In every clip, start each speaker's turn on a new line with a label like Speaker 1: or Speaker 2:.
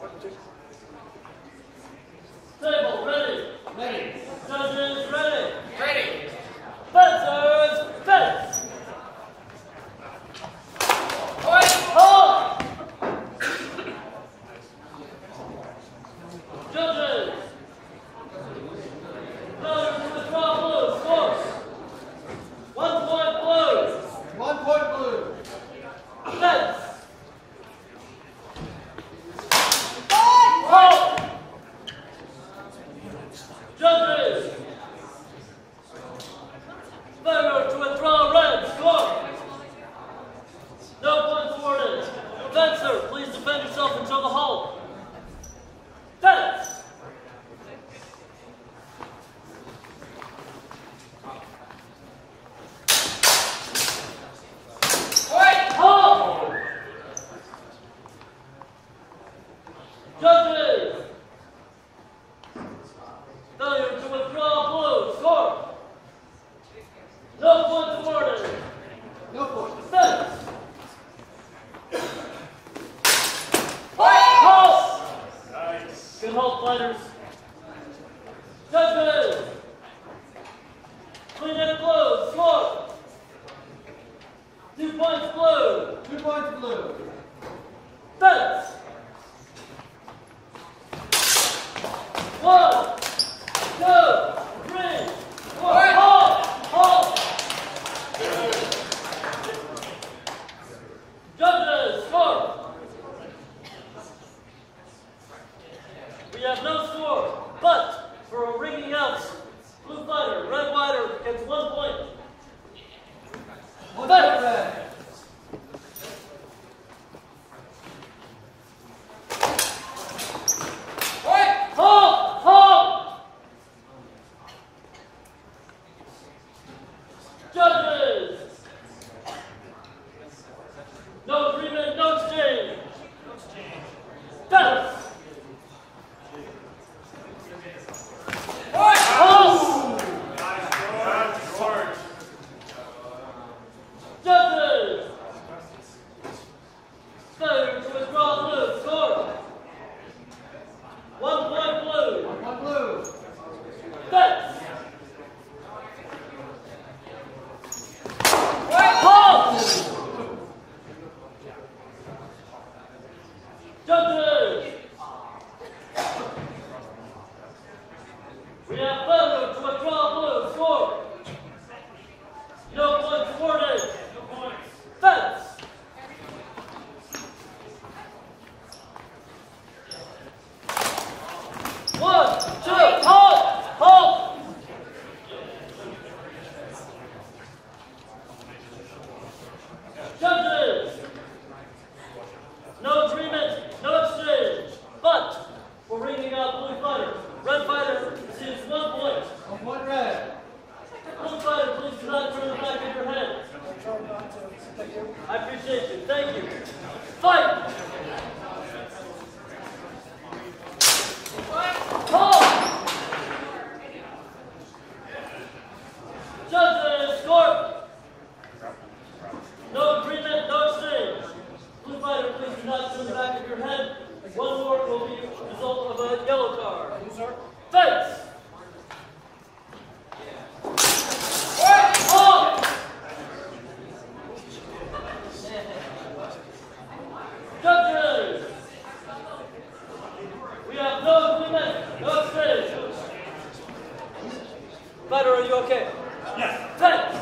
Speaker 1: Table ready.
Speaker 2: Ready.
Speaker 1: Judges ready.
Speaker 2: Ready.
Speaker 1: Fencers fence.
Speaker 2: Point.
Speaker 1: Hold. Judges. Failure to withdraw blue. Score. 1 point blue.
Speaker 2: 1 point blue.
Speaker 1: Fence. Hold. Judges. Failure to withdraw red. Score. No points awarded. Fencer, please defend yourself until the halt. Fence.
Speaker 2: Point.
Speaker 1: Halt. Judges. Failure to withdraw blue. Score. No points awarded.
Speaker 2: No point.
Speaker 1: Fence.
Speaker 2: Point.
Speaker 1: Halt. Good halt, fighters. Judges. Clean and blue. Score. 2 points blue.
Speaker 2: 2 points blue.
Speaker 1: Fence. 1, 2, 3, 4.
Speaker 2: Point.
Speaker 1: Halt. Halt. Judges, score. We have no score, but for a ringing out, blue fighter, red fighter gets 1 point.
Speaker 2: 1
Speaker 1: Fence.
Speaker 2: point red. Point.
Speaker 1: Halt! Halt! Judges! No agreement, no exchange. Fence!
Speaker 2: Point.
Speaker 1: Halt! Judges! Failure to withdraw blue. Score. 1 point blue.
Speaker 2: 1 point blue.
Speaker 1: Fence!
Speaker 2: Point.
Speaker 1: Halt! Judges! We have failure to withdraw blue. Score. No points awarded. No points. Fence! One, two, halt! Halt! Judges! No agreement, no exchange. But we're ringing out blue fighter. Red fighter receives 1 point.
Speaker 2: 1 point red.
Speaker 1: Blue fighter, please do not turn the back of your head. I appreciate you. Thank you. Fight! Halt! Judges, score! No agreement, no exchange. Blue fighter, please do not turn the back of your head. 1 more will be a result of a yellow card. Fence! Halt! Judges! We have no agreement, no exchange. Fighter, are you okay? Yes. Fence!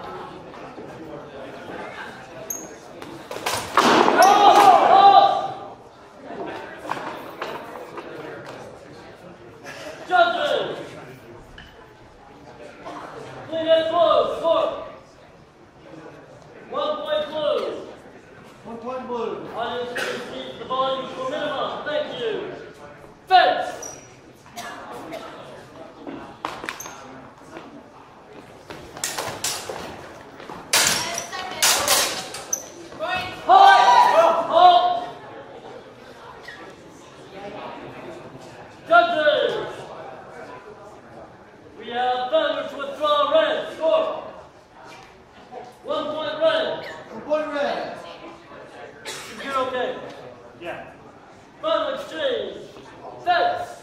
Speaker 1: Halt! Judges! Clean and blue, score. 1 point blue.
Speaker 2: 1 point blue.
Speaker 1: Audience receives the volume for minimum. Thank you. Fence! Halt! Halt! Judges! We have failure to withdraw red. Score. 1 point red.
Speaker 2: 1 point red.
Speaker 1: You're okay.
Speaker 3: Yeah.
Speaker 1: Final exchange. Fence.